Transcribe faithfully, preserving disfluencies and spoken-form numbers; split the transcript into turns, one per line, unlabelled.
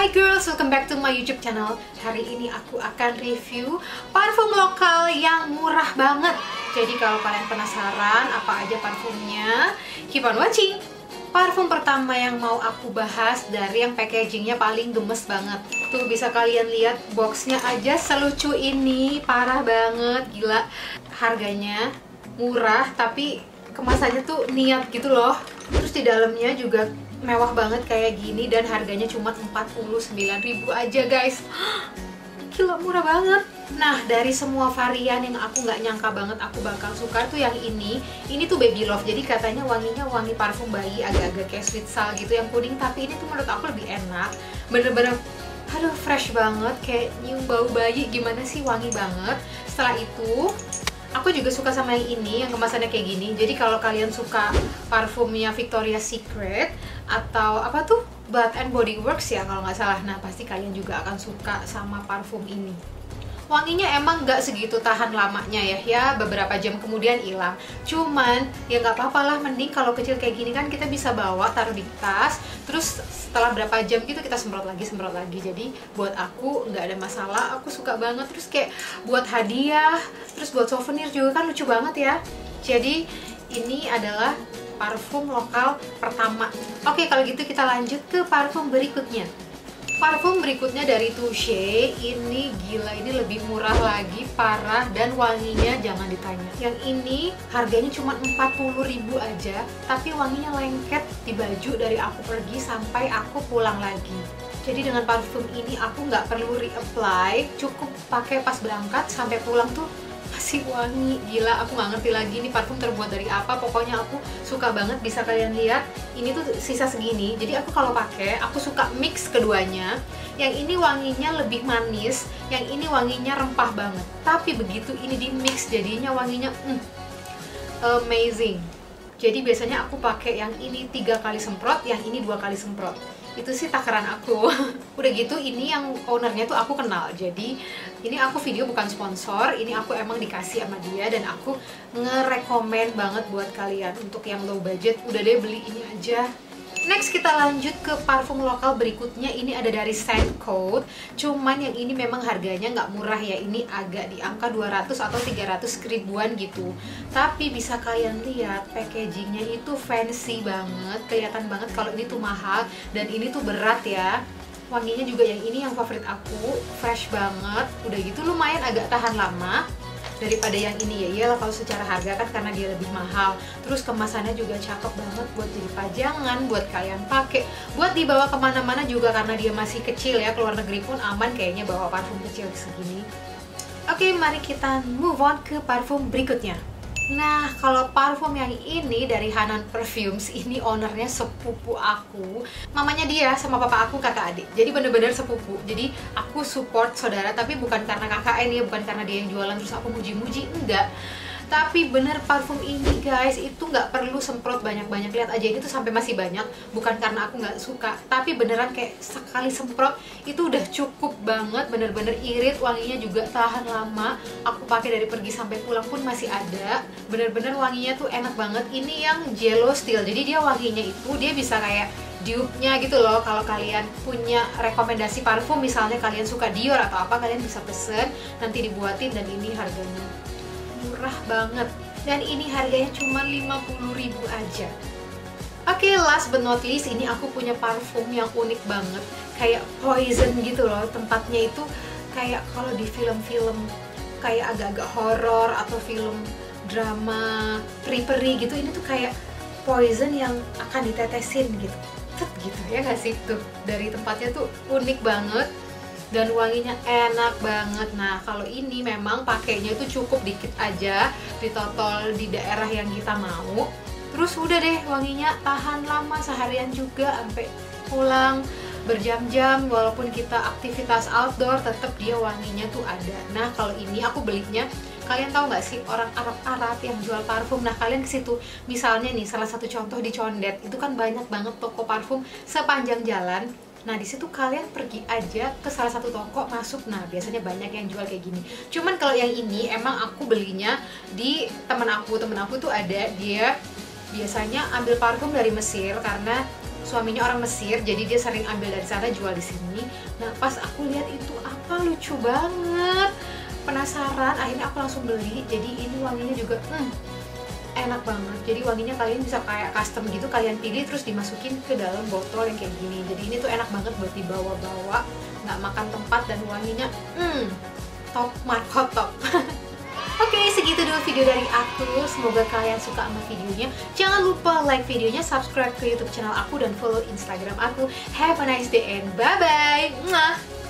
Hi girls, welcome back to my YouTube channel. Hari ini aku akan review parfum lokal yang murah banget. Jadi kalau kalian penasaran apa aja parfumnya, keep on watching. Parfum pertama yang mau aku bahas dari yang packagingnya paling gemes banget. Tuh bisa kalian lihat boxnya aja selucu ini, parah banget, gila. Harganya murah tapi kemasannya tuh niat gitu loh. Terus di dalamnya juga mewah banget kayak gini dan harganya cuma empat puluh sembilan ribu aja guys. Gila, murah banget. Nah, dari semua varian yang aku nggak nyangka banget aku bakal suka tuh yang ini. Ini tuh Baby Love, jadi katanya wanginya wangi parfum bayi, agak-agak kayak sweet salt gitu yang puding. Tapi ini tuh menurut aku lebih enak. Bener-bener, aduh fresh banget, kayak nyium bau bayi. Gimana sih, wangi banget. Setelah itu aku juga suka sama yang ini, yang kemasannya kayak gini. Jadi kalau kalian suka parfumnya Victoria's Secret atau apa tuh, Bath and Body Works ya kalau nggak salah, nah pasti kalian juga akan suka sama parfum ini. Wanginya emang nggak segitu tahan lamanya ya, ya beberapa jam kemudian hilang. Cuman ya nggak apa-apa lah, mending kalau kecil kayak gini kan kita bisa bawa taruh di tas. Terus setelah berapa jam gitu kita semprot lagi, semprot lagi. Jadi buat aku nggak ada masalah, aku suka banget. Terus kayak buat hadiah, terus buat souvenir juga kan lucu banget ya. Jadi ini adalah parfum lokal pertama. Oke, kalau gitu kita lanjut ke parfum berikutnya. Parfum berikutnya dari Touche. Ini gila, ini lebih murah lagi, parah, dan wanginya jangan ditanya. Yang ini harganya cuma empat puluh ribu aja, tapi wanginya lengket di baju dari aku pergi sampai aku pulang lagi. Jadi dengan parfum ini aku nggak perlu reapply, cukup pakai pas berangkat sampai pulang tuh masih wangi. Gila, aku nggak ngerti lagi ini parfum terbuat dari apa. Pokoknya aku suka banget. Bisa kalian lihat ini tuh sisa segini, jadi aku kalau pakai aku suka mix keduanya. Yang ini wanginya lebih manis, yang ini wanginya rempah banget. Tapi begitu ini di mix jadinya wanginya mm, amazing. Jadi biasanya aku pakai yang ini tiga kali semprot, yang ini dua kali semprot. Itu sih takaran aku. Udah gitu ini yang ownernya tuh aku kenal. Jadi ini aku video bukan sponsor, ini aku emang dikasih sama dia dan aku ngerekomen banget buat kalian untuk yang low budget. Udah deh, beli ini aja. Next kita lanjut ke parfum lokal berikutnya. Ini ada dari Scent Code. Cuman yang ini memang harganya nggak murah ya. Ini agak di angka dua ratus atau tiga ratus ribuan gitu. Tapi bisa kalian lihat packagingnya itu fancy banget. Kelihatan banget kalau ini tuh mahal dan ini tuh berat ya. Wanginya juga yang ini yang favorit aku, fresh banget. Udah gitu lumayan agak tahan lama daripada yang ini ya. Iyalah kalau secara harga kan karena dia lebih mahal. Terus kemasannya juga cakep banget buat jadi pajangan, buat kalian pakai, buat dibawa kemana-mana juga karena dia masih kecil ya. Keluar negeri pun aman kayaknya bawa parfum kecil segini. Oke, mari kita move on ke parfum berikutnya. Nah, kalau parfum yang ini dari Hanan Perfumes, ini ownernya sepupu aku. Mamanya dia sama papa aku kakak adik. Jadi bener-bener sepupu. Jadi aku support saudara, tapi bukan karena K K N ya, bukan karena dia yang jualan terus aku muji-muji, enggak. Tapi bener parfum ini guys, itu nggak perlu semprot banyak-banyak. Lihat aja ini tuh sampai masih banyak. Bukan karena aku nggak suka, tapi beneran kayak sekali semprot itu udah cukup banget. Bener-bener irit, wanginya juga tahan lama. Aku pakai dari pergi sampai pulang pun masih ada. Bener-bener wanginya tuh enak banget. Ini yang Jello Steel, jadi dia wanginya itu dia bisa kayak dupe-nya gitu loh. Kalau kalian punya rekomendasi parfum, misalnya kalian suka Dior atau apa, kalian bisa pesen, nanti dibuatin. Dan ini harganya murah banget, dan ini harganya cuma lima puluh ribu aja. Oke, okay, last but not least, ini aku punya parfum yang unik banget, kayak Poison gitu loh. Tempatnya itu kayak kalau di film-film kayak agak-agak horor atau film drama peri-peri gitu, ini tuh kayak poison yang akan ditetesin gitu. Tet gitu ya nggak sih? Tuh dari tempatnya tuh unik banget dan wanginya enak banget. Nah, kalau ini memang pakainya itu cukup dikit aja, ditotol di daerah yang kita mau. Terus udah deh, wanginya tahan lama seharian juga sampai pulang berjam-jam. Walaupun kita aktivitas outdoor, tetap dia wanginya tuh ada. Nah, kalau ini aku belinya, kalian tahu nggak sih orang Arab-Arab yang jual parfum? Nah, kalian ke situ, misalnya nih salah satu contoh di Condet, itu kan banyak banget toko parfum sepanjang jalan. Nah, di situ kalian pergi aja ke salah satu toko, masuk. Nah, biasanya banyak yang jual kayak gini. Cuman kalau yang ini emang aku belinya di temen aku. Temen aku tuh ada, dia biasanya ambil parfum dari Mesir karena suaminya orang Mesir, jadi dia sering ambil dari sana jual di sini. Nah pas aku lihat itu apa lucu banget, penasaran, akhirnya aku langsung beli. Jadi ini wanginya juga hmm, enak banget. Jadi wanginya kalian bisa kayak custom gitu, kalian pilih terus dimasukin ke dalam botol yang kayak gini. Jadi ini tuh enak banget buat dibawa-bawa, nggak makan tempat, dan wanginya hmm, top markot top. Oke, okay, segitu dulu video dari aku. Semoga kalian suka sama videonya. Jangan lupa like videonya, subscribe ke YouTube channel aku, dan follow Instagram aku. Have a nice day and bye-bye.